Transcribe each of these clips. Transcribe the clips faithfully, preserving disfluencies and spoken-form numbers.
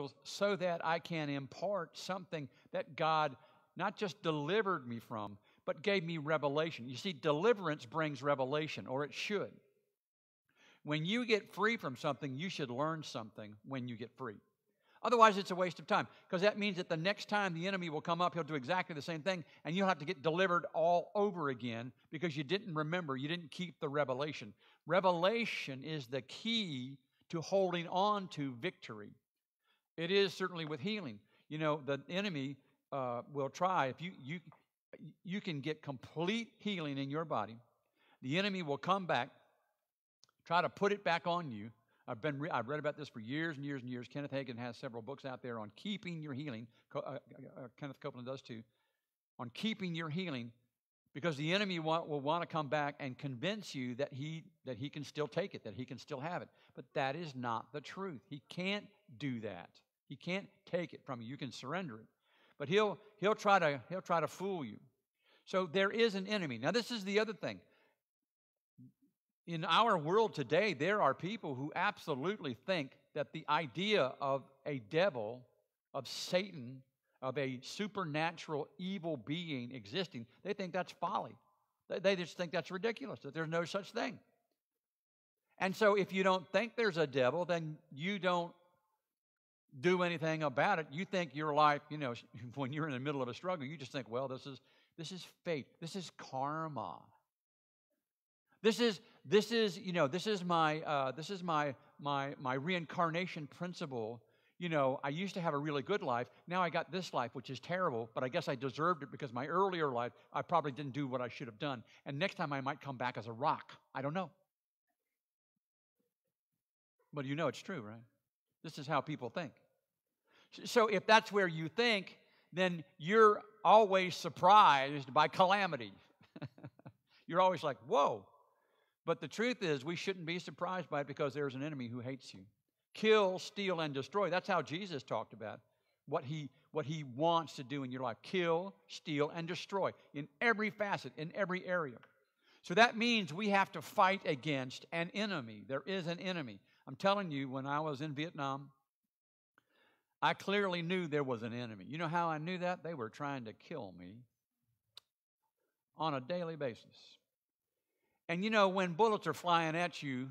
struggles so that I can impart something that God not just delivered me from, but gave me revelation. You see, deliverance brings revelation, or it should. When you get free from something, you should learn something when you get free. Otherwise, it's a waste of time, because that means that the next time the enemy will come up, he'll do exactly the same thing, and you'll have to get delivered all over again because you didn't remember, you didn't keep the revelation. Revelation is the key to holding on to victory. It is certainly with healing. You know, the enemy uh, will try, if you, you, you can get complete healing in your body, the enemy will come back, try to put it back on you. I've been re- I've read about this for years and years and years. Kenneth Hagin has several books out there on keeping your healing. Uh, uh, uh, Kenneth Copeland does too, on keeping your healing, because the enemy want, will want to come back and convince you that he that he can still take it, that he can still have it. But that is not the truth. He can't do that. He can't take it from you. You can surrender it, but he'll he'll try to he'll try to fool you. So there is an enemy. Now this is the other thing. In our world today, there are people who absolutely think that the idea of a devil, of Satan, of a supernatural evil being existing, they think that's folly. They just think that's ridiculous, that there's no such thing. And so if you don't think there's a devil, then you don't do anything about it. You think your life, you know, when you're in the middle of a struggle, you just think, well, this is this is fate. This is karma. This is this is you know this is my uh, this is my my my reincarnation principle. You know, I used to have a really good life. Now I got this life, which is terrible. But I guess I deserved it because my earlier life I probably didn't do what I should have done. And next time I might come back as a rock. I don't know. But you know it's true, right? This is how people think. So if that's where you think, then you're always surprised by calamity. You're always like, whoa. But the truth is, we shouldn't be surprised by it because there's an enemy who hates you. Kill, steal, and destroy. That's how Jesus talked about what he, what he wants to do in your life. Kill, steal, and destroy in every facet, in every area. So that means we have to fight against an enemy. There is an enemy. I'm telling you, when I was in Vietnam, I clearly knew there was an enemy. You know how I knew that? They were trying to kill me on a daily basis. And you know, when bullets are flying at you,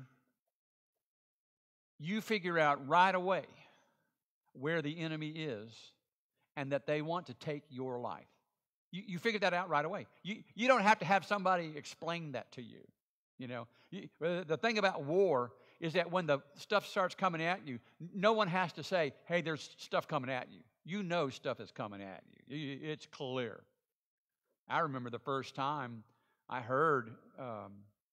you figure out right away where the enemy is and that they want to take your life. You, you figure that out right away. You, you don't have to have somebody explain that to you. You know, you, the thing about war is that when the stuff starts coming at you, no one has to say, hey, there's stuff coming at you. You know stuff is coming at you. It's clear. I remember the first time I heard um,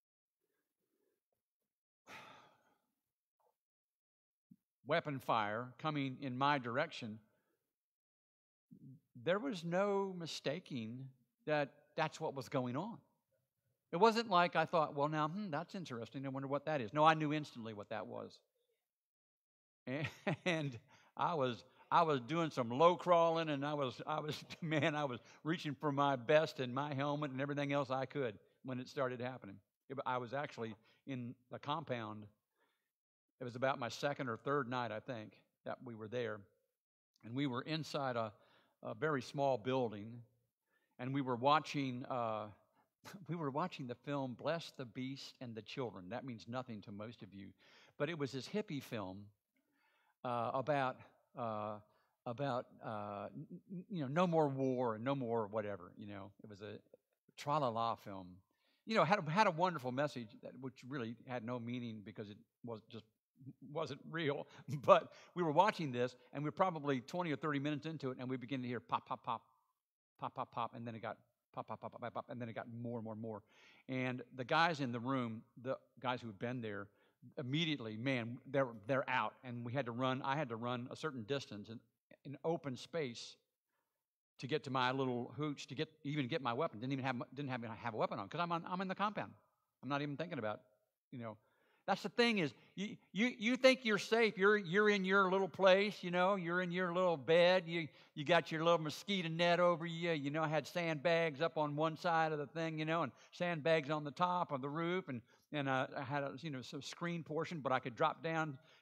weapon fire coming in my direction. There was no mistaking that that's what was going on. It wasn't like I thought, well, now, hmm, that's interesting. I wonder what that is. No, I knew instantly what that was. And, and I was I was doing some low crawling, and I was I was man, I was reaching for my vest and my helmet and everything else I could when it started happening. It, I was actually in the compound. It was about my second or third night, I think, that we were there, and we were inside a, a very small building, and we were watching. Uh, We were watching the film Bless the Beast and the Children. That means nothing to most of you. But it was this hippie film uh, about, uh, about uh, n- you know, no more war and no more whatever, you know. It was a tra-la-la film. You know, had a, had a wonderful message, that, which really had no meaning because it was just wasn't real. But we were watching this, and we were probably twenty or thirty minutes into it, and we began to hear pop, pop, pop, pop, pop, pop, and then it got pop, pop, pop, pop, pop, pop, and then it got more and more and more. And the guys in the room, the guys who had been there, immediately, man, they're they're out. And we had to run, I had to run a certain distance in, in open space to get to my little hooch, to get even get my weapon. Didn't even have didn't have, have a weapon on, because I'm on I'm in the compound. I'm not even thinking about, you know. That's the thing is, you, you you think you're safe. You're you're in your little place, you know. You're in your little bed. You you got your little mosquito net over you. You know, I had sandbags up on one side of the thing, you know, and sandbags on the top of the roof, and and uh, I had a you know some screen portion, but I could drop down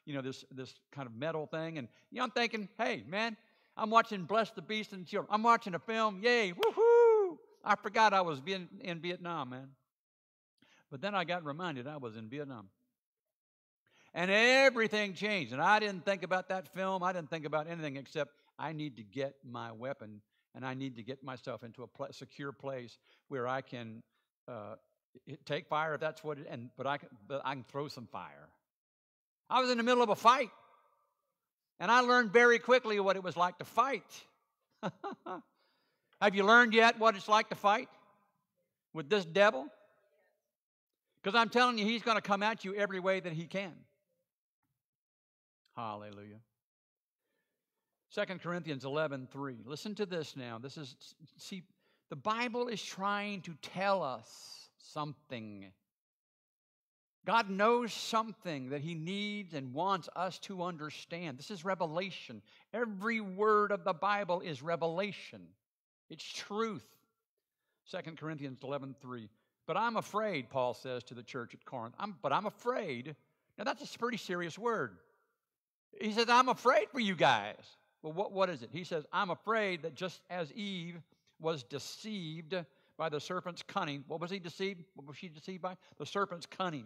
you know, this, this kind of metal thing. And, you know, I'm thinking, hey, man, I'm watching Bless the Beast and the Children. I'm watching a film. Yay, woohoo! I forgot I was in, in Vietnam, man. But then I got reminded I was in Vietnam. And everything changed. And I didn't think about that film. I didn't think about anything except I need to get my weapon, and I need to get myself into a pl- secure place where I can uh, take fire if that's what it, and but I can, but I can throw some fire. I was in the middle of a fight, and I learned very quickly what it was like to fight. Have you learned yet what it's like to fight with this devil? Because I'm telling you, he's going to come at you every way that he can. Hallelujah. Second Corinthians eleven three. Listen to this now. This is, see, the Bible is trying to tell us something. God knows something that he needs and wants us to understand. This is revelation. Every word of the Bible is revelation. It's truth. Second Corinthians eleven three. But I'm afraid, Paul says to the church at Corinth, I'm, but I'm afraid. Now, that's a pretty serious word. He says, I'm afraid for you guys. Well, what, what is it? He says, I'm afraid that just as Eve was deceived by the serpent's cunning. What was he deceived? What was she deceived by? The serpent's cunning.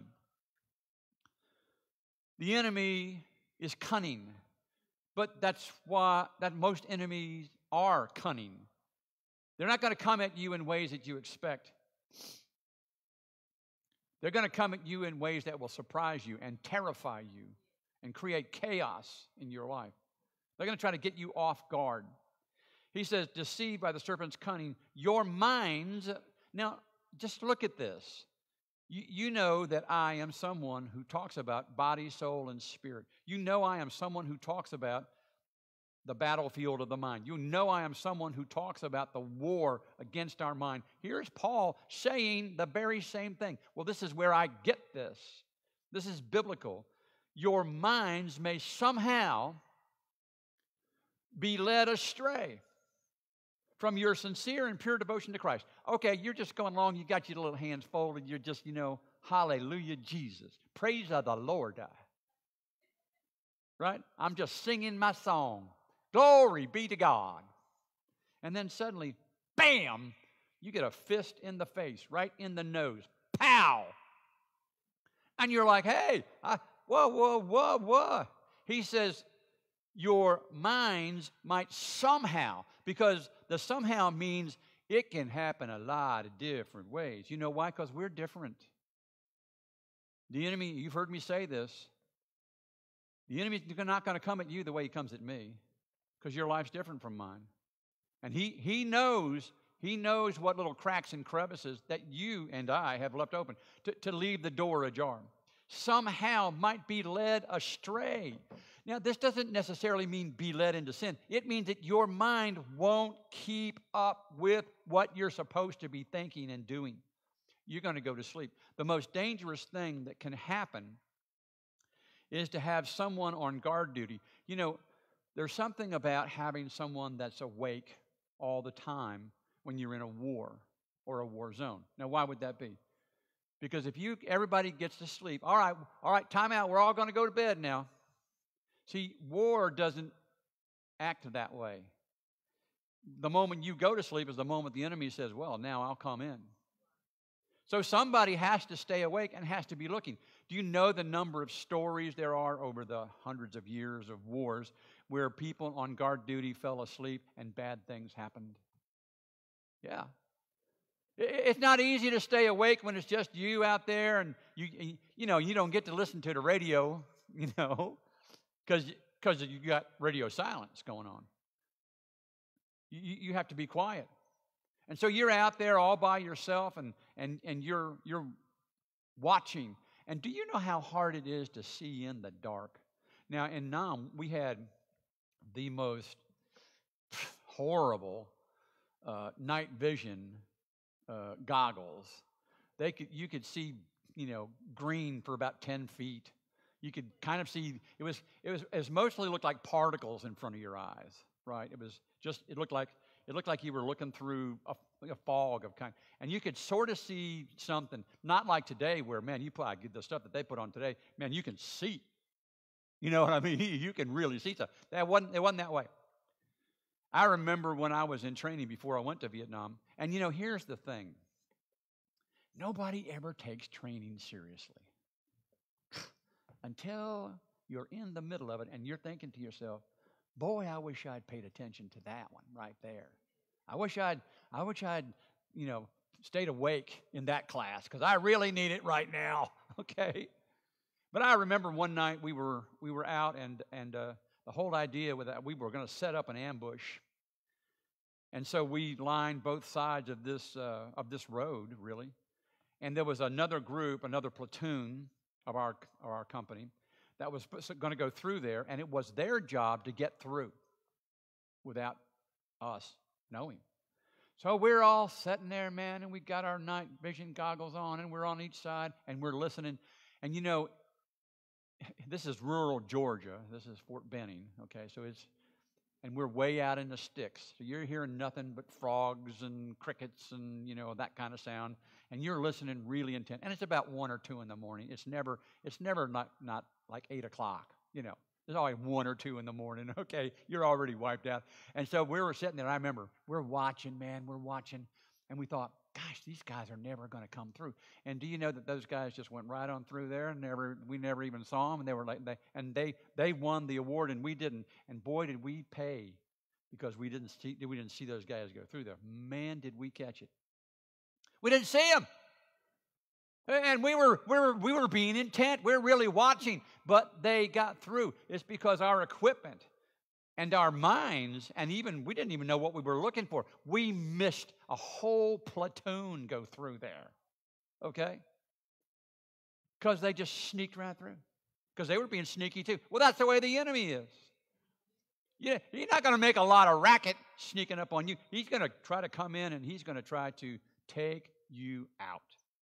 The enemy is cunning. But that's why that most enemies are cunning. They're not going to come at you in ways that you expect. They're going to come at you in ways that will surprise you and terrify you and create chaos in your life. They're going to try to get you off guard. He says, deceived by the serpent's cunning, your minds. Now, just look at this. You, you know that I am someone who talks about body, soul, and spirit. You know I am someone who talks about the battlefield of the mind. You know I am someone who talks about the war against our mind. Here's Paul saying the very same thing. Well, this is where I get this. This is biblical. Your minds may somehow be led astray from your sincere and pure devotion to Christ. Okay, you're just going along. You got your little hands folded. You're just, you know, hallelujah, Jesus. Praise of the Lord. Right? I'm just singing my song. Glory be to God. And then suddenly, bam, you get a fist in the face, right in the nose. Pow! And you're like, hey, I, whoa, whoa, whoa, whoa. He says, your minds might somehow, because the somehow means it can happen a lot of different ways. You know why? Because we're different. The enemy, you've heard me say this, the enemy's not going to come at you the way he comes at me, because your life's different from mine. And he, he knows, he knows what little cracks and crevices that you and I have left open to, to leave the door ajar. Somehow might be led astray. Now, this doesn't necessarily mean be led into sin. It means that your mind won't keep up with what you're supposed to be thinking and doing. You're going to go to sleep. The most dangerous thing that can happen is to have someone on guard duty. You know, there's something about having someone that's awake all the time when you're in a war or a war zone. Now, why would that be? Because if you everybody gets to sleep, all right, all right, time out, we're all going to go to bed now. See, war doesn't act that way. The moment you go to sleep is the moment the enemy says, well, now I'll come in. So somebody has to stay awake and has to be looking. Do you know the number of stories there are over the hundreds of years of wars where people on guard duty fell asleep and bad things happened? Yeah. It's not easy to stay awake when it's just you out there and you you know, you don't get to listen to the radio, you know, because because you got radio silence going on. You, you have to be quiet. And so you're out there all by yourself and and and you're you're watching. And do you know how hard it is to see in the dark? Now in Nam we had the most horrible uh, night vision uh, goggles. They could you could see you know green for about ten feet. You could kind of see it was it was it was mostly looked like particles in front of your eyes. Right? It was just it looked like it looked like you were looking through a, a fog of kind, and you could sort of see something. Not like today, where man, you put the stuff that they put on today, man, you can see. You know what I mean? You can really see stuff. That wasn't, it wasn't that way. I remember when I was in training before I went to Vietnam, and you know, here's the thing. Nobody ever takes training seriously until you're in the middle of it and you're thinking to yourself, boy, I wish I'd paid attention to that one right there. I wish I'd, I wish I'd, you know, stayed awake in that class because I really need it right now, okay? But I remember one night we were we were out and and uh, the whole idea with that we were going to set up an ambush, and so we lined both sides of this uh, of this road really, and there was another group, another platoon of our of our company that was going to go through there, and it was their job to get through without us knowing. So we're all sitting there, man, and we got our night vision goggles on, and we're on each side, and we're listening. And, you know, this is rural Georgia. This is Fort Benning, okay? So it's, and we're way out in the sticks. So you're hearing nothing but frogs and crickets and, you know, that kind of sound. And you're listening really intent. And it's about one or two in the morning. It's never, it's never not, not like eight o'clock, you know. There's always one or two in the morning, okay? You're already wiped out. And so we were sitting there. I remember we're watching, man, we're watching. And we thought, gosh, these guys are never going to come through. And do you know that those guys just went right on through there? And never, we never even saw them. And they were like, they, and they they won the award, and we didn't. And boy, did we pay because we didn't see we didn't see those guys go through there. Man, did we catch it? We didn't see them. And we were, we were we were being intent. We we're really watching, but they got through. It's because our equipment and our minds, and even we didn't even know what we were looking for. We missed a whole platoon go through there, okay? Because they just sneaked right through. Because they were being sneaky too. Well, that's the way the enemy is. Yeah, he's not going to make a lot of racket sneaking up on you. He's going to try to come in and he's going to try to take you out.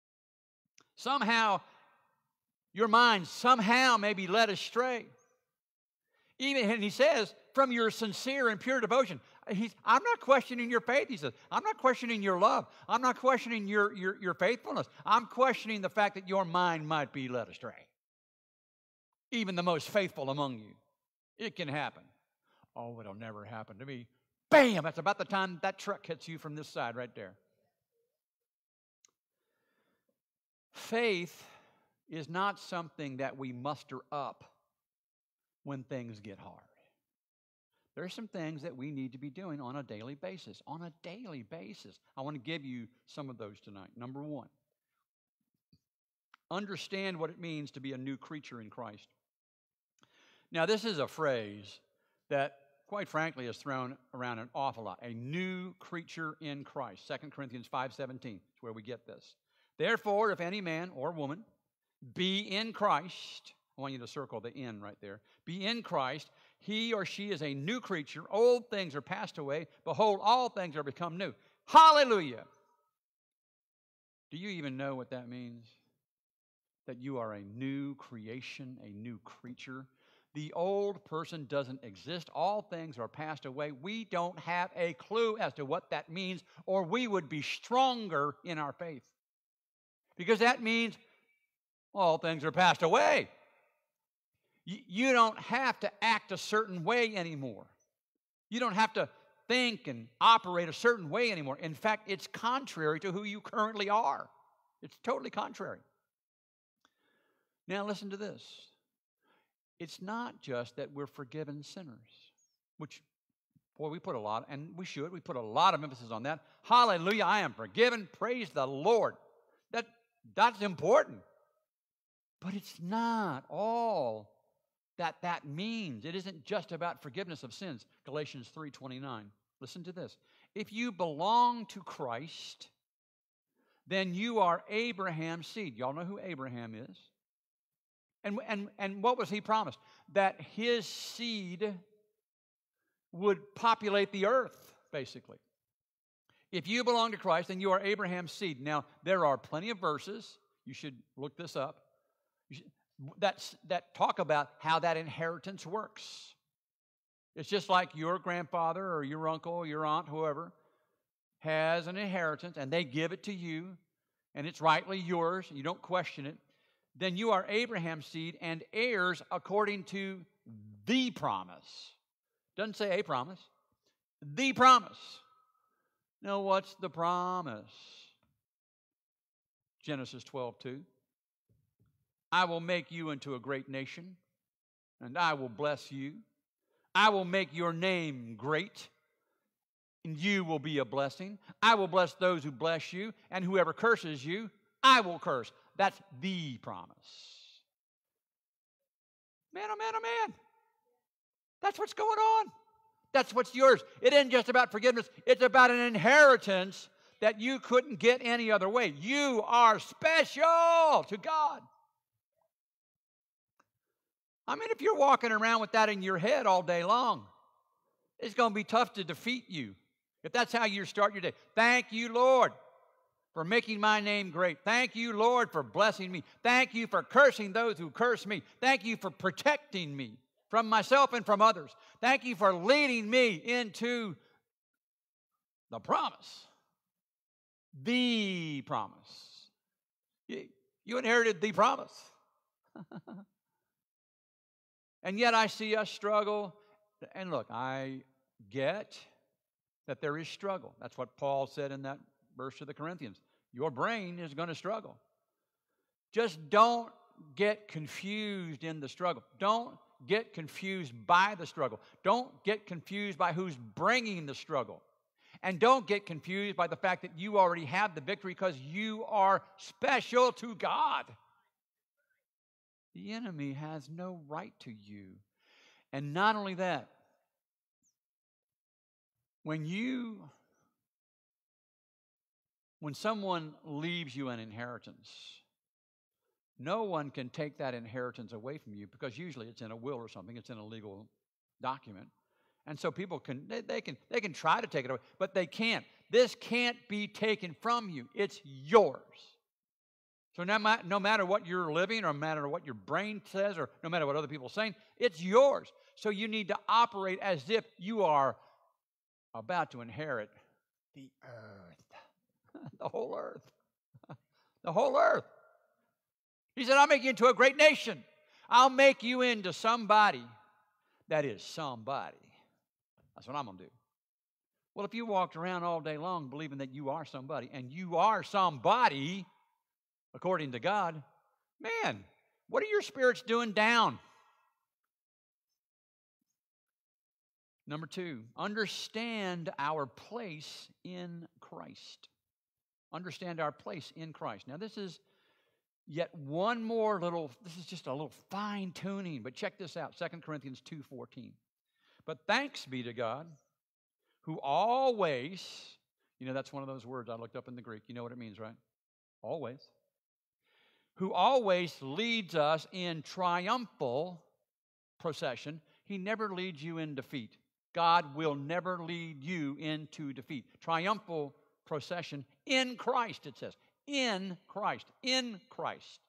Somehow, your mind somehow may be led astray. Even, and he says, from your sincere and pure devotion. He's, I'm not questioning your faith, he says. I'm not questioning your love. I'm not questioning your, your, your faithfulness. I'm questioning the fact that your mind might be led astray. Even the most faithful among you. It can happen. Oh, it'll never happen to me. Bam! That's about the time that truck hits you from this side right there. Faith is not something that we muster up when things get hard. There are some things that we need to be doing on a daily basis. On a daily basis. I want to give you some of those tonight. Number one, understand what it means to be a new creature in Christ. Now, this is a phrase that, quite frankly, is thrown around an awful lot. A new creature in Christ. Second Corinthians five seventeen is where we get this. Therefore, if any man or woman be in Christ, I want you to circle the in right there. Be in Christ, he or she is a new creature. Old things are passed away. Behold, all things are become new. Hallelujah. Do you even know what that means? That you are a new creation, a new creature. The old person doesn't exist. All things are passed away. We don't have a clue as to what that means, or we would be stronger in our faith. Because that means all things are passed away. You don't have to act a certain way anymore. You don't have to think and operate a certain way anymore. In fact, it's contrary to who you currently are. It's totally contrary. Now listen to this. It's not just that we're forgiven sinners, which, boy, we put a lot, and we should, we put a lot of emphasis on that. Hallelujah, I am forgiven. Praise the Lord. That, that's important. But it's not all that that means. It isn't just about forgiveness of sins. Galatians three twenty-nine. Listen to this. If you belong to Christ, then you are Abraham's seed. Y'all know who Abraham is? And, and, and what was he promised? That his seed would populate the earth, basically. If you belong to Christ, then you are Abraham's seed. Now, there are plenty of verses. You should look this up. You should, That's, that talk about how that inheritance works. It's just like your grandfather or your uncle or your aunt, whoever, has an inheritance, and they give it to you, and it's rightly yours, and you don't question it. then you are Abraham's seed and heirs according to the promise. Doesn't say a promise. The promise. Now, what's the promise? Genesis twelve two. I will make you into a great nation, and I will bless you. I will make your name great, and you will be a blessing. I will bless those who bless you, and whoever curses you, I will curse. That's the promise. Man, oh man, oh man. That's what's going on. That's what's yours. It isn't just about forgiveness. It's about an inheritance that you couldn't get any other way. You are special to God. I mean, if you're walking around with that in your head all day long, it's going to be tough to defeat you. If that's how you start your day. Thank you, Lord, for making my name great. Thank you, Lord, for blessing me. Thank you for cursing those who curse me. Thank you for protecting me from myself and from others. Thank you for leading me into the promise. The promise. You, you inherited the promise. And yet I see us struggle. And look, I get that there is struggle. That's what Paul said in that verse to the Corinthians. Your brain is going to struggle. Just don't get confused in the struggle. Don't get confused by the struggle. Don't get confused by who's bringing the struggle. And don't get confused by the fact that you already have the victory because you are special to God. The enemy has no right to you. And not only that, when you, when someone leaves you an inheritance, no one can take that inheritance away from you because usually it's in a will or something. It's in a legal document. And so people can, they, they can, they can try to take it away, but they can't. This can't be taken from you. It's yours. So no, no matter what you're living or no matter what your brain says or no matter what other people are saying, it's yours. So you need to operate as if you are about to inherit the earth. The whole earth. The whole earth. He said, I'll make you into a great nation. I'll make you into somebody that is somebody. That's what I'm going to do. Well, if you walked around all day long believing that you are somebody, and you are somebody, according to God, man, what are your spirits doing down? Number two, understand our place in Christ. Understand our place in Christ. Now, this is yet one more little, this is just a little fine-tuning, but check this out, Second Corinthians two fourteen. But thanks be to God, who always, you know, that's one of those words I looked up in the Greek. You know what it means, right? Always. Who always leads us in triumphal procession. He never leads you in defeat. God will never lead you into defeat. Triumphal procession in Christ, it says. In Christ. In Christ.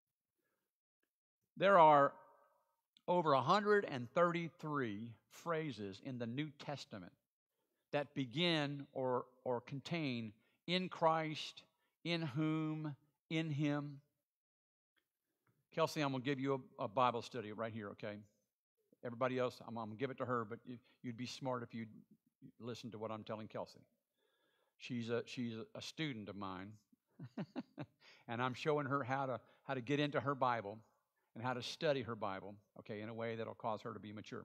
There are over one hundred thirty-three phrases in the New Testament that begin or, or contain in Christ, in whom, in him. Kelsey, I'm going to give you a, a Bible study right here, okay? Everybody else, I'm, I'm going to give it to her, but you, you'd be smart if you'd listen to what I'm telling Kelsey. She's a, she's a student of mine, and I'm showing her how to, how to get into her Bible and how to study her Bible, okay, in a way that will cause her to be mature.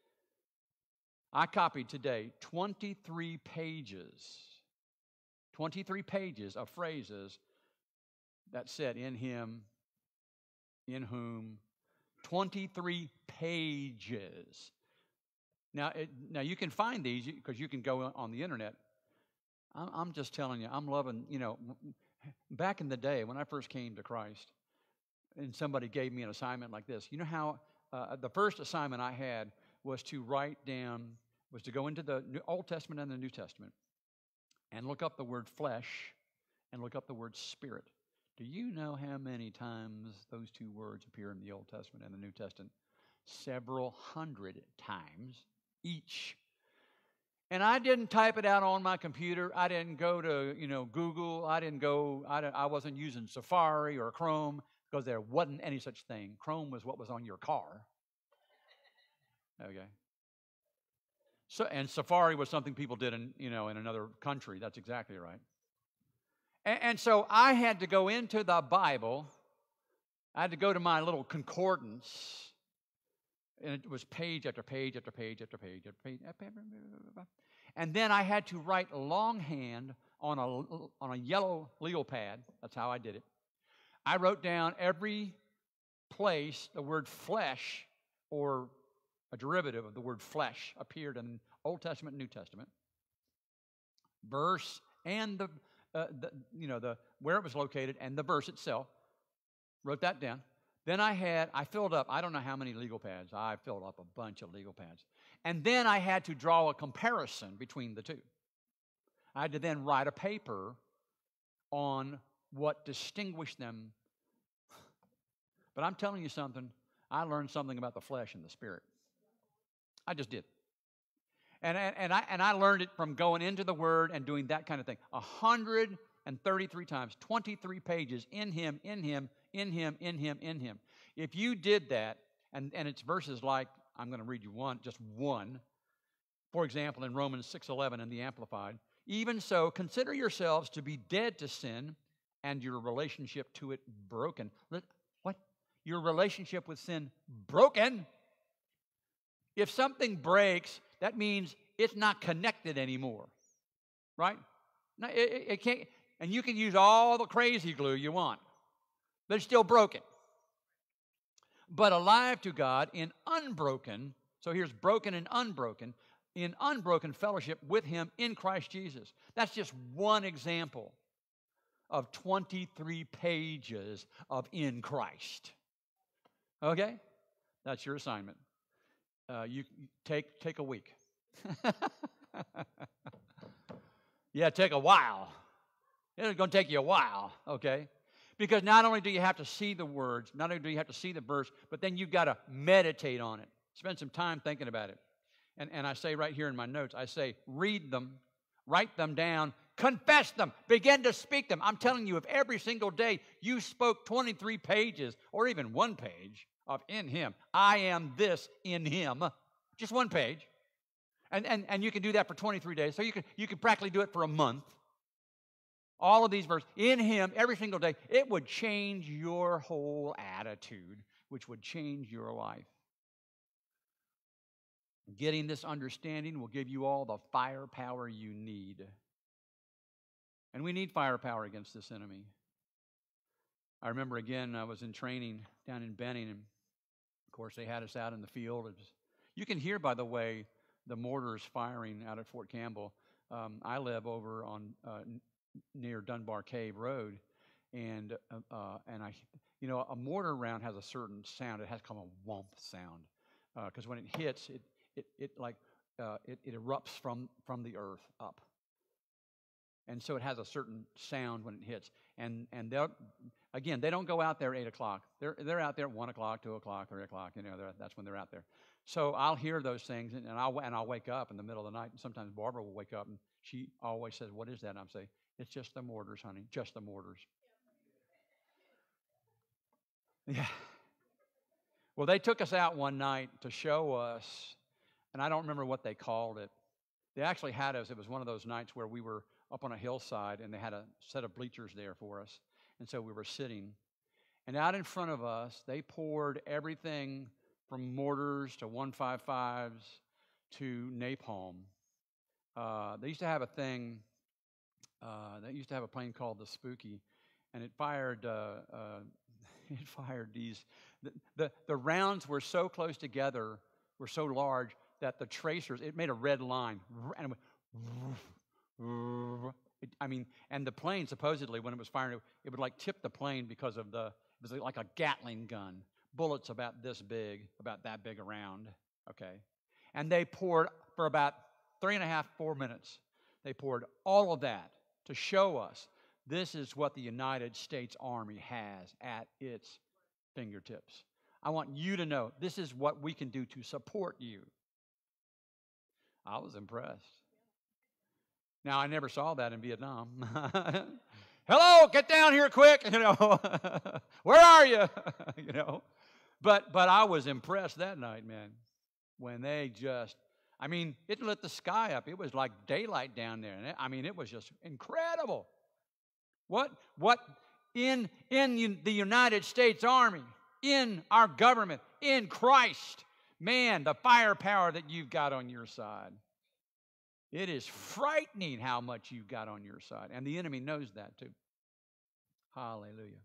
I copied today twenty-three pages, twenty-three pages of phrases that said in him, in whom, twenty-three pages. Now, it, now you can find these because you can go on the internet. I'm, I'm just telling you, I'm loving, you know, back in the day when I first came to Christ and somebody gave me an assignment like this, you know how uh, the first assignment I had was to write down, was to go into the Old Testament and the New Testament and look up the word flesh and look up the word spirit. Do you know how many times those two words appear in the Old Testament and the New Testament? Several hundred times each. And I didn't type it out on my computer. I didn't go to, you know, Google. I didn't go, I, didn't, I wasn't using Safari or Chrome. because there wasn't any such thing. Chrome was what was on your car. Okay. So, and Safari was something people did in, you know, in another country. That's exactly right. And, and so I had to go into the Bible. I had to go to my little concordance. And it was page after page after page after page after page. And then I had to write longhand on a, on a yellow legal pad. That's how I did it. I wrote down every place the word flesh or a derivative of the word flesh appeared in Old Testament and New Testament. Verse and the, uh, the, you know, the where it was located and the verse itself. Wrote that down. Then I had, I filled up, I don't know how many legal pads. I filled up a bunch of legal pads. And then I had to draw a comparison between the two. I had to then write a paper on what distinguished them. But I'm telling you something, I learned something about the flesh and the spirit. I just did. And, and, and, I, and I learned it from going into the Word and doing that kind of thing. one hundred thirty-three times, twenty-three pages, in Him, in Him, in Him, in Him, in Him. If you did that, and, and it's verses like, I'm going to read you one, just one. For example, in Romans six eleven in the Amplified, even so, consider yourselves to be dead to sin and your relationship to it broken. What? Your relationship with sin broken? If something breaks, that means it's not connected anymore, right? No, it, it, it can't, and you can use all the crazy glue you want, but it's still broken. But alive to God in unbroken, so here's broken and unbroken, in unbroken fellowship with Him in Christ Jesus. That's just one example of twenty-three pages of in Christ. Okay? That's your assignment. Uh, you take take a week. Yeah, take a while. It's going to take you a while, okay? Because not only do you have to see the words, not only do you have to see the verse, but then you've got to meditate on it. Spend some time thinking about it. And, and I say right here in my notes, I say, read them, write them down, confess them, begin to speak them. I'm telling you, if every single day you spoke twenty-three pages or even one page of in Him, I am this in Him, just one page, and, and, and you can do that for twenty-three days, so you can, you can practically do it for a month. All of these verses, in Him, every single day, it would change your whole attitude, which would change your life. Getting this understanding will give you all the firepower you need. And we need firepower against this enemy. I remember, again, I was in training down in Benning, and, of course, they had us out in the field. It was, you can hear, by the way, the mortars firing out at Fort Campbell. Um, I live over on uh, near Dunbar Cave Road, and uh, uh, and I, you know, a mortar round has a certain sound. It has kind of a whomp sound, because uh, when it hits, it it it like uh, it, it erupts from from the earth up, and so it has a certain sound when it hits. And and they'll again, they don't go out there at eight o'clock. They're they're out there at one o'clock, two o'clock, three o'clock. You know, that's when they're out there. So I'll hear those things, and, and I'll and I'll wake up in the middle of the night. And sometimes Barbara will wake up, and she always says, "What is that?" And I'm saying, "It's just the mortars, honey. Just the mortars." Yeah. Well, they took us out one night to show us, and I don't remember what they called it. They actually had us. It was one of those nights where we were up on a hillside, and they had a set of bleachers there for us, and so we were sitting. And out in front of us, they poured everything from mortars to one fifty-fives to napalm. Uh, they used to have a thing, uh, they used to have a plane called the Spooky, and it fired, uh, uh, it fired these, the, the, the rounds were so close together, were so large, that the tracers, it made a red line, and it went, it, I mean, and the plane, supposedly, when it was firing, it, it would like tip the plane because of the, it was like a Gatling gun. Bullets about this big, about that big around, okay? And they poured, for about three and a half, four minutes, they poured all of that to show us this is what the United States Army has at its fingertips. I want you to know this is what we can do to support you. I was impressed. Now, I never saw that in Vietnam. Hello, get down here quick, you know. Where are you? You know. But but I was impressed that night, man, when they just, I mean, it lit the sky up. It was like daylight down there. And it, I mean, it was just incredible. What what in in the United States Army, in our government, in Christ, man, the firepower that you've got on your side. It is frightening how much you've got on your side. And the enemy knows that too. Hallelujah.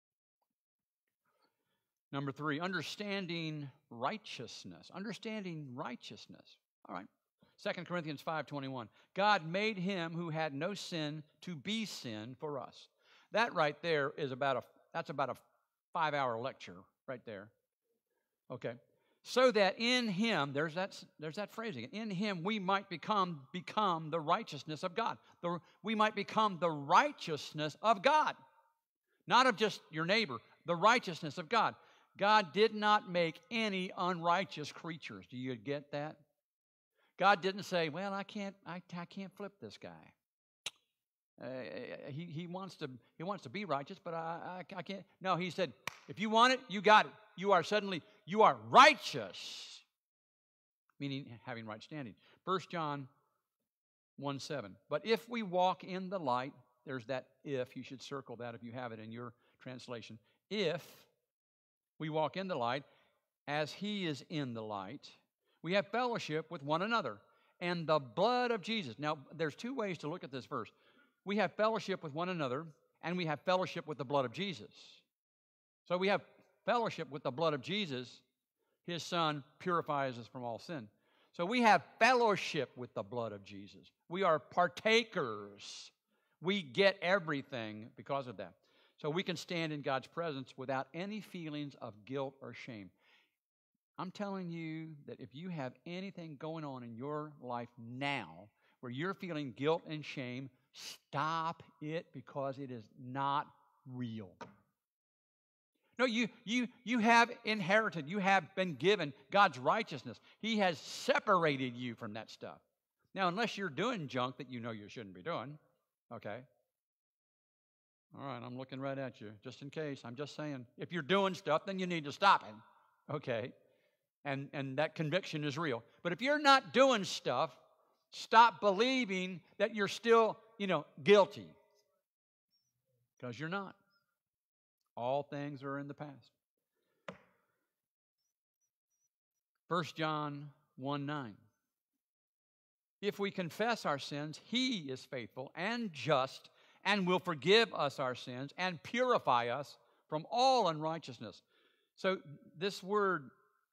Number three, understanding righteousness. Understanding righteousness. All right. Second Corinthians five twenty-one. God made him who had no sin to be sin for us. That right there is about a, that's about a five-hour lecture right there. Okay. So that in him, there's that, there's that phrasing, in him we might become, become the righteousness of God. The, we might become the righteousness of God. Not of just your neighbor, the righteousness of God. God did not make any unrighteous creatures. Do you get that? God didn't say, well, I can't, I, I can't flip this guy. Uh, he, he, wants to, he wants to be righteous, but I, I, I can't. No, he said, if you want it, you got it. You are suddenly, you are righteous, meaning having right standing. First John one seven. But if we walk in the light, there's that if. You should circle that if you have it in your translation. If we walk in the light, as he is in the light, we have fellowship with one another. And the blood of Jesus. Now, there's two ways to look at this verse. We have fellowship with one another, and we have fellowship with the blood of Jesus. So we have fellowship with the blood of Jesus. His Son purifies us from all sin. So we have fellowship with the blood of Jesus. We are partakers. We get everything because of that. So we can stand in God's presence without any feelings of guilt or shame. I'm telling you that if you have anything going on in your life now where you're feeling guilt and shame, stop it because it is not real. No, you, you, you have inherited, you have been given God's righteousness. He has separated you from that stuff. Now, unless you're doing junk that you know you shouldn't be doing, okay? All right, I'm looking right at you, just in case. I'm just saying, if you're doing stuff, then you need to stop it, okay? And, and that conviction is real. But if you're not doing stuff, stop believing that you're still, you know, guilty. Because you're not. All things are in the past. First John one nine. If we confess our sins, he is faithful and just and will forgive us our sins and purify us from all unrighteousness. So this word,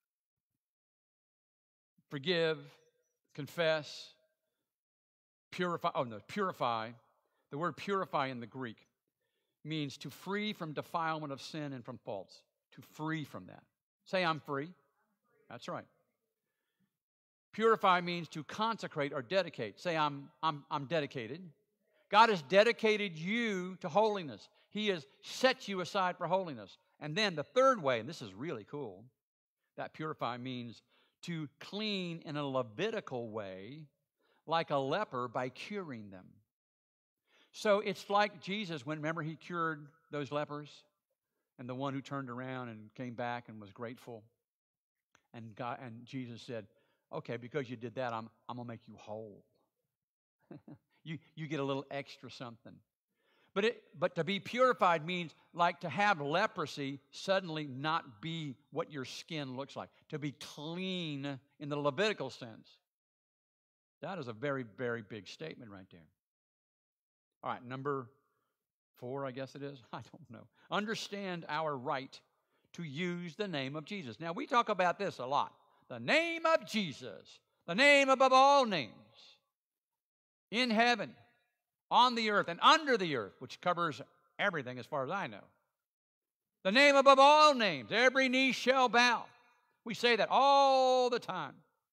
forgive, confess, purify, oh no, purify, the word purify in the Greek means to free from defilement of sin and from faults. To free from that. Say, I'm free. That's right. Purify means to consecrate or dedicate. Say, I'm, I'm, I'm dedicated. God has dedicated you to holiness. He has set you aside for holiness. And then the third way, and this is really cool, that purify means to clean in a Levitical way, like a leper, by curing them. So it's like Jesus, when, remember, he cured those lepers, and the one who turned around and came back and was grateful. And God, and Jesus said, okay, because you did that, I'm, I'm going to make you whole. you, you get a little extra something. But, it, but to be purified means like to have leprosy suddenly not be what your skin looks like. To be clean in the Levitical sense. That is a very, very big statement right there. All right, number four, I guess it is. I don't know. Understand our right to use the name of Jesus. Now, we talk about this a lot. The name of Jesus, the name above all names, in heaven, on the earth, and under the earth, which covers everything as far as I know. The name above all names, every knee shall bow. We say that all the time.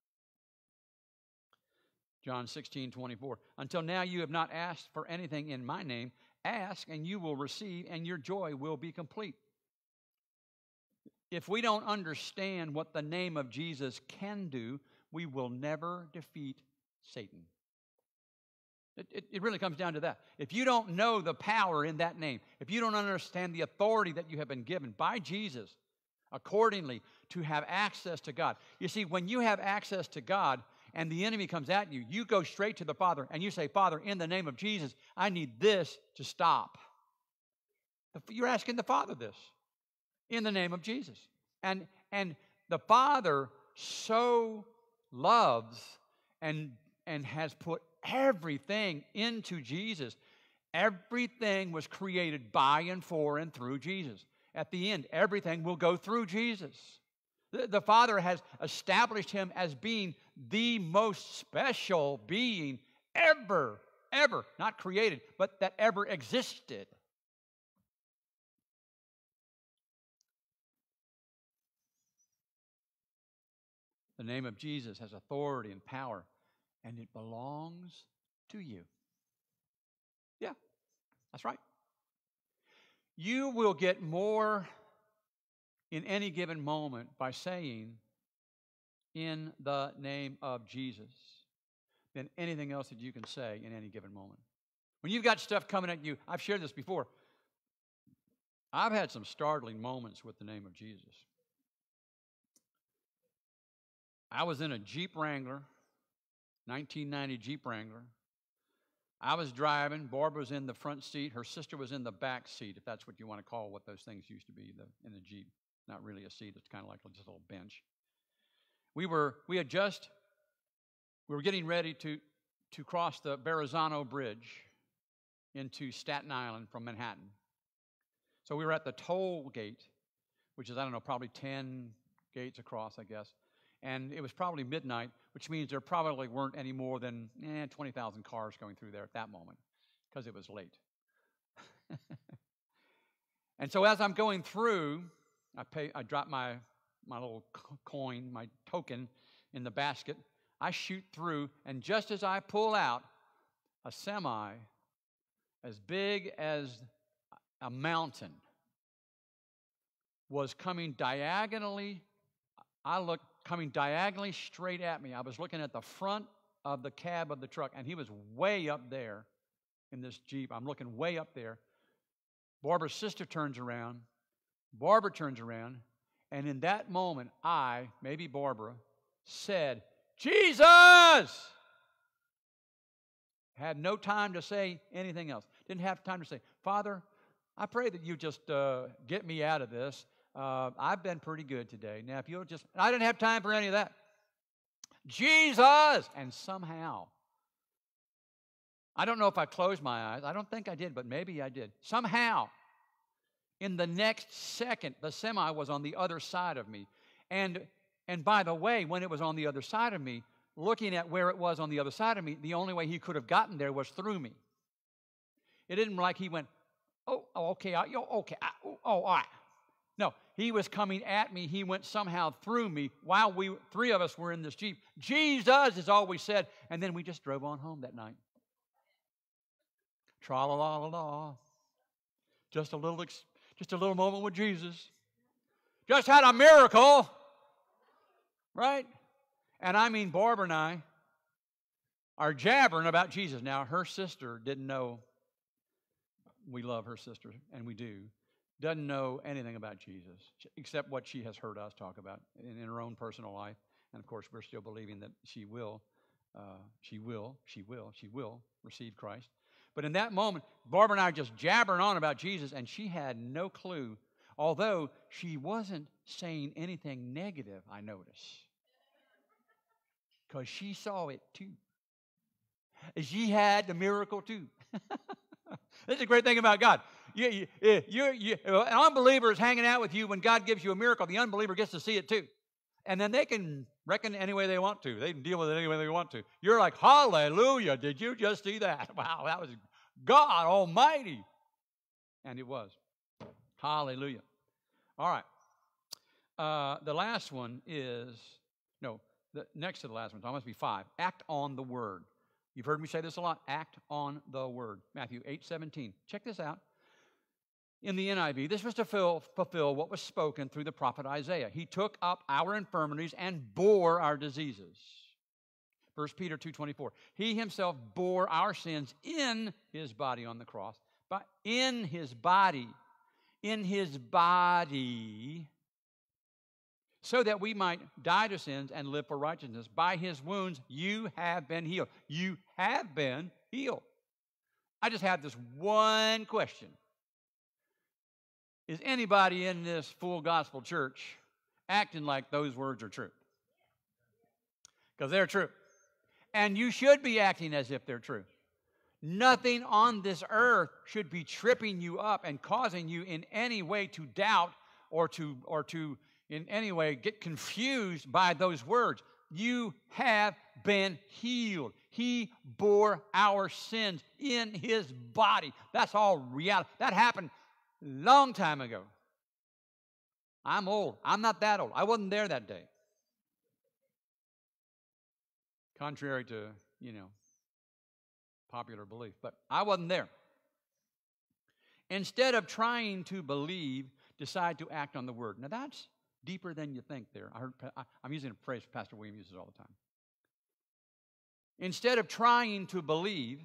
John sixteen twenty-four. Until now you have not asked for anything in my name. Ask and you will receive, and your joy will be complete. If we don't understand what the name of Jesus can do, we will never defeat Satan. It, it, it really comes down to that. If you don't know the power in that name, if you don't understand the authority that you have been given by Jesus accordingly to have access to God. You see, when you have access to God and the enemy comes at you, you go straight to the Father and you say, Father, in the name of Jesus, I need this to stop. You're asking the Father this in the name of Jesus. And, and the Father so loves and, and has put everything into Jesus. Everything was created by and for and through Jesus. At the end, everything will go through Jesus. The, the Father has established him as being the most special being ever, ever, not created, but that ever existed. The name of Jesus has authority and power, and it belongs to you. Yeah, that's right. You will get more in any given moment by saying, in the name of Jesus, than anything else that you can say in any given moment. When you've got stuff coming at you, I've shared this before. I've had some startling moments with the name of Jesus. I was in a Jeep Wrangler, nineteen ninety Jeep Wrangler. I was driving. Barbara was in the front seat. Her sister was in the back seat, if that's what you want to call what those things used to be the, in the Jeep. Not really a seat. It's kind of like just a little bench. We were, we had just, we were getting ready to, to cross the Verrazano Bridge into Staten Island from Manhattan. So we were at the toll gate, which is, I don't know, probably ten gates across, I guess. And it was probably midnight, which means there probably weren't any more than eh, twenty thousand cars going through there at that moment because it was late. And so as I'm going through, I pay, I drop my, my little coin, my token in the basket. I shoot through, and just as I pull out, a semi as big as a mountain was coming diagonally. I looked coming diagonally straight at me. I was looking at the front of the cab of the truck, and he was way up there in this Jeep. I'm looking way up there. Barbara's sister turns around. Barbara turns around, and in that moment, I, maybe Barbara, said, Jesus! Had no time to say anything else. Didn't have time to say, Father, I pray that you just uh, get me out of this. Uh, I've been pretty good today. Now, if you'll just, I didn't have time for any of that. Jesus! And somehow, I don't know if I closed my eyes. I don't think I did, but maybe I did. Somehow, in the next second, the semi was on the other side of me. And, and by the way, when it was on the other side of me, looking at where it was on the other side of me, the only way he could have gotten there was through me. It didn't like he went, oh, oh okay, I, oh, okay, I, oh, oh, all right. No, he was coming at me. He went somehow through me while we, three of us were in this Jeep. Jesus is all we said. And then we just drove on home that night. Tra-la-la-la-la. Just a little, just a little moment with Jesus. Just had a miracle. Right? And I mean, Barbara and I are jabbering about Jesus. Now, her sister didn't know. We love her sister, and we do. Doesn't know anything about Jesus, except what she has heard us talk about in, in her own personal life. And, of course, we're still believing that she will, uh, she will, she will, she will receive Christ. But in that moment, Barbara and I are just jabbering on about Jesus, and she had no clue, although she wasn't saying anything negative, I notice, because she saw it too. She had the miracle too. This is a great thing about God. You, you, you, you, an unbeliever is hanging out with you when God gives you a miracle. The unbeliever gets to see it too. And then they can reckon any way they want to. They can deal with it any way they want to. You're like, hallelujah, did you just see that? Wow, that was God Almighty. And it was. Hallelujah. All right. Uh, the last one is, no, the next to the last one, so it must be five. Act on the word. You've heard me say this a lot. Act on the word. Matthew eight seventeen. Check this out. In the N I V, this was to fill, fulfill what was spoken through the prophet Isaiah. He took up our infirmities and bore our diseases. First Peter two twenty-four. He himself bore our sins in his body on the cross. But in his body, in his body, so that we might die to sins and live for righteousness. By his wounds, you have been healed. You have been healed. I just have this one question. Is anybody in this full gospel church acting like those words are true? Because they're true. And you should be acting as if they're true. Nothing on this earth should be tripping you up and causing you in any way to doubt or to, or to in any way get confused by those words. You have been healed. He bore our sins in his body. That's all reality. That happened long time ago. I'm old. I'm not that old. I wasn't there that day. Contrary to, you know, popular belief. But I wasn't there. Instead of trying to believe, decide to act on the word. Now that's deeper than you think there. I heard, I'm using a phrase Pastor William uses all the time. Instead of trying to believe,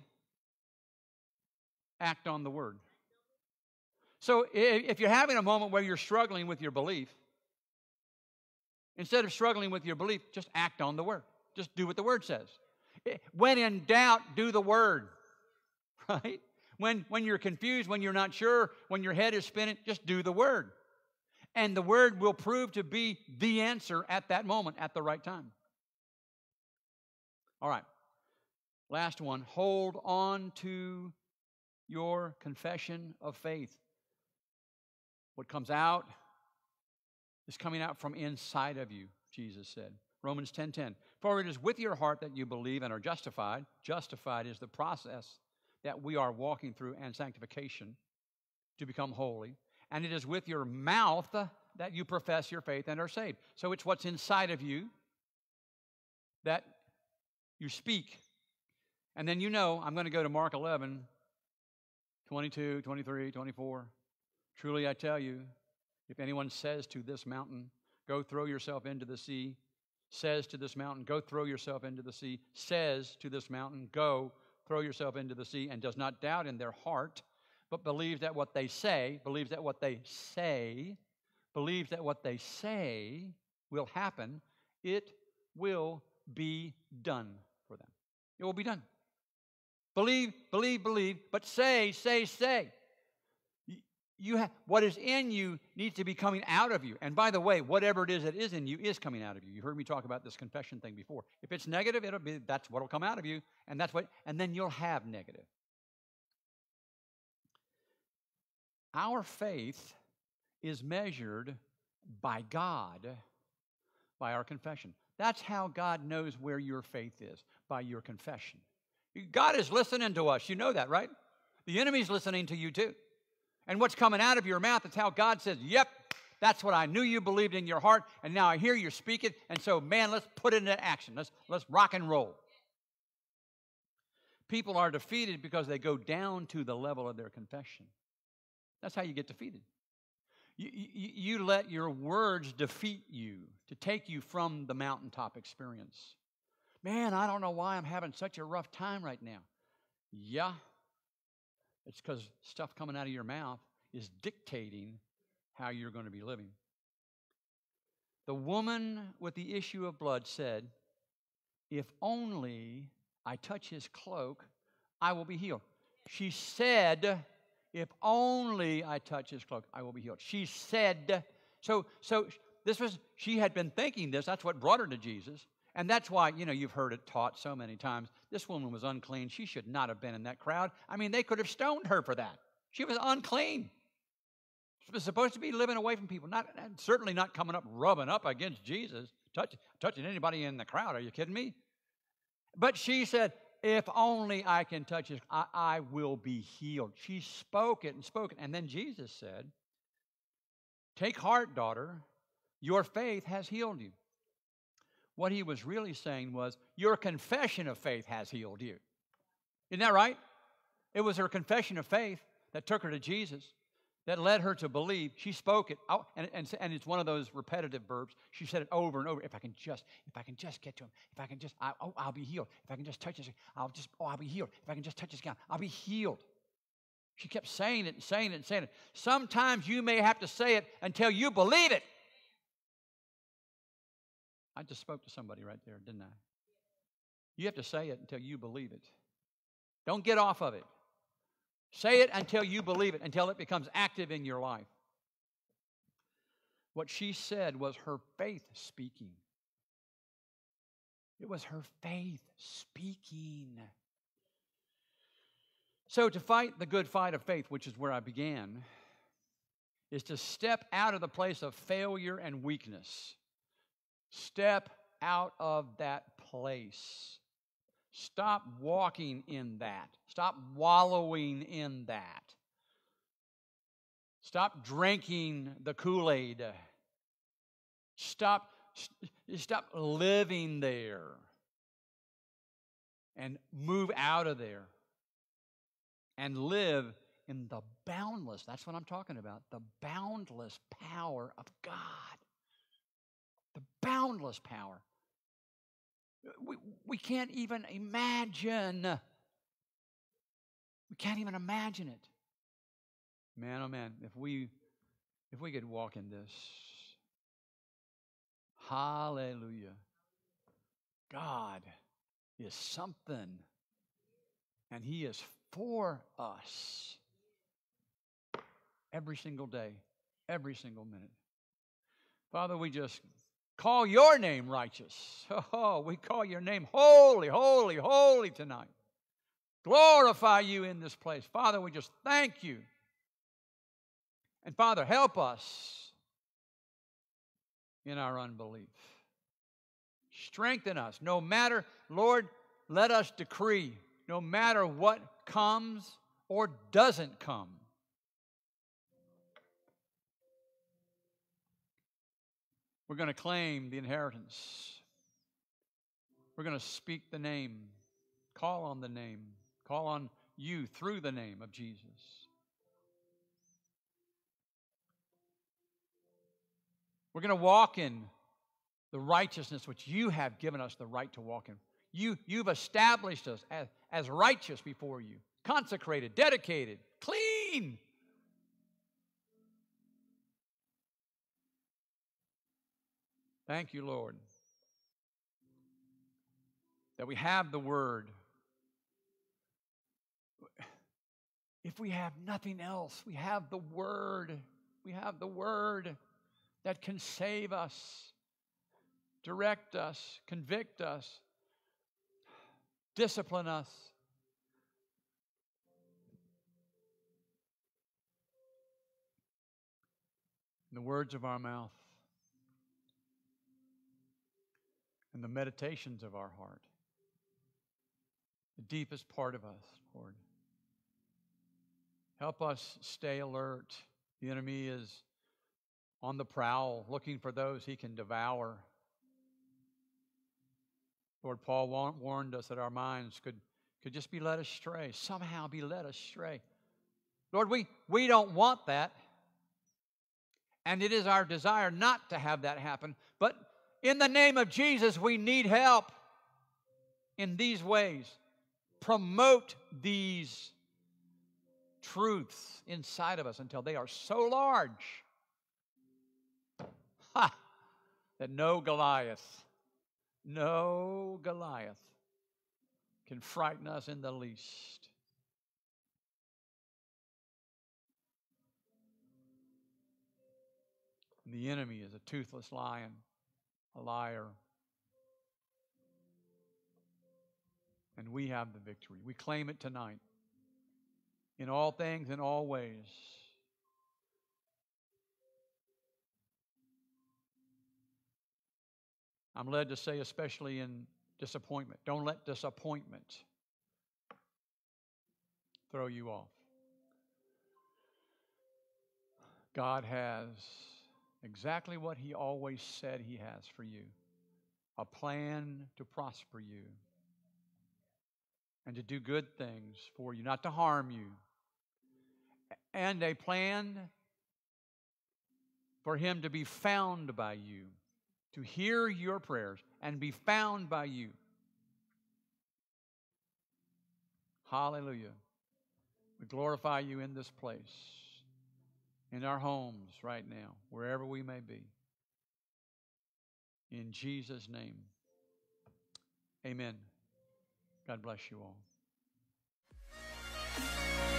act on the word. So if you're having a moment where you're struggling with your belief, instead of struggling with your belief, just act on the word. Just do what the word says. When in doubt, do the word. Right? When, when you're confused, when you're not sure, when your head is spinning, just do the word. And the word will prove to be the answer at that moment, at the right time. All right. Last one. Hold on to your confession of faith. What comes out is coming out from inside of you, Jesus said. Romans ten ten. For it is with your heart that you believe and are justified. Justified is the process that we are walking through, and sanctification to become holy. And it is with your mouth that you profess your faith and are saved. So it's what's inside of you that you speak. And then you know, I'm going to go to Mark eleven, twenty-two, twenty-three, twenty-four. Truly I tell you, if anyone says to this mountain, go throw yourself into the sea, says to this mountain, go throw yourself into the sea, says to this mountain, go throw yourself into the sea, and does not doubt in their heart, but believes that what they say, believes that what they say, believes that what they say will happen, it will be done for them. It will be done. Believe, believe, believe, but say, say, say. You have, what is in you needs to be coming out of you. And by the way, whatever it is that is in you is coming out of you. You heard me talk about this confession thing before. If it's negative, it'll be that's what'll come out of you, and that's what, and then you'll have negative. Our faith is measured by God, by our confession. That's how God knows where your faith is, by your confession. God is listening to us. You know that, right? The enemy's listening to you too. And what's coming out of your mouth is how God says, yep, that's what I knew you believed in your heart, and now I hear you speak it, and so, man, let's put it into action. Let's, let's rock and roll. People are defeated because they go down to the level of their confession. That's how you get defeated. You, you, you let your words defeat you to take you from the mountaintop experience. Man, I don't know why I'm having such a rough time right now. Yeah. It's because stuff coming out of your mouth is dictating how you're going to be living. The woman with the issue of blood said, if only I touch his cloak, I will be healed. She said, if only I touch his cloak, I will be healed. She said, so, so this was, she had been thinking this. That's what brought her to Jesus. And that's why, you know, you've heard it taught so many times. This woman was unclean. She should not have been in that crowd. I mean, they could have stoned her for that. She was unclean. She was supposed to be living away from people, not certainly not coming up, rubbing up against Jesus, touch, touching anybody in the crowd. Are you kidding me? But she said, if only I can touch his, I, I will be healed. She spoke it and spoke it. And then Jesus said, take heart, daughter. Your faith has healed you. What he was really saying was, your confession of faith has healed you. Isn't that right? It was her confession of faith that took her to Jesus. that led her to believe. She spoke it, oh, and, and, and it's one of those repetitive verbs. She said it over and over. If I can just, if I can just get to him, if I can just, I, oh, I'll be healed. If I can just touch his, I'll just, oh, I'll be healed. If I can just touch his gown, I'll be healed. She kept saying it and saying it and saying it. Sometimes you may have to say it until you believe it. I just spoke to somebody right there, didn't I? You have to say it until you believe it. Don't get off of it. Say it until you believe it, until it becomes active in your life. What she said was her faith speaking. It was her faith speaking. So to fight the good fight of faith, which is where I began, is to step out of the place of failure and weakness. Step out of that place. Stop walking in that. Stop wallowing in that. Stop drinking the Kool-Aid. Stop, stop living there. And move out of there. And live in the boundless, that's what I'm talking about, the boundless power of God. The boundless power. We, we can't even imagine. We can't even imagine it. Man, oh man, if we if we could walk in this. Hallelujah. God is something. And He is for us. Every single day. Every single minute. Father, we just call your name righteous. Oh, we call your name holy, holy, holy tonight. Glorify you in this place. Father, we just thank you. And Father, help us in our unbelief. Strengthen us. No matter, Lord, let us decree, no matter what comes or doesn't come. We're going to claim the inheritance. We're going to speak the name, call on the name, call on you through the name of Jesus. We're going to walk in the righteousness which you have given us the right to walk in. You, you've established us as, as righteous before you, consecrated, dedicated, clean. Thank you, Lord, that we have the Word. If we have nothing else, we have the Word. We have the Word that can save us, direct us, convict us, discipline us. In the words of our mouth and the meditations of our heart, the deepest part of us, Lord. Help us stay alert. The enemy is on the prowl, looking for those he can devour. Lord, Paul warned us that our minds could, could just be led astray, somehow be led astray. Lord, we, we don't want that. And it is our desire not to have that happen. But in the name of Jesus, we need help in these ways. Promote these truths inside of us until they are so large ha, that no Goliath, no Goliath can frighten us in the least. And the enemy is a toothless lion, a liar. And we have the victory. We claim it tonight. In all things, in all ways. I'm led to say, especially in disappointment, don't let disappointment throw you off. God has exactly what He always said He has for you. A plan to prosper you and to do good things for you, not to harm you. and a plan for Him to be found by you, to hear your prayers and be found by you. Hallelujah. We glorify you in this place, in our homes right now, wherever we may be. In Jesus' name, amen. God bless you all.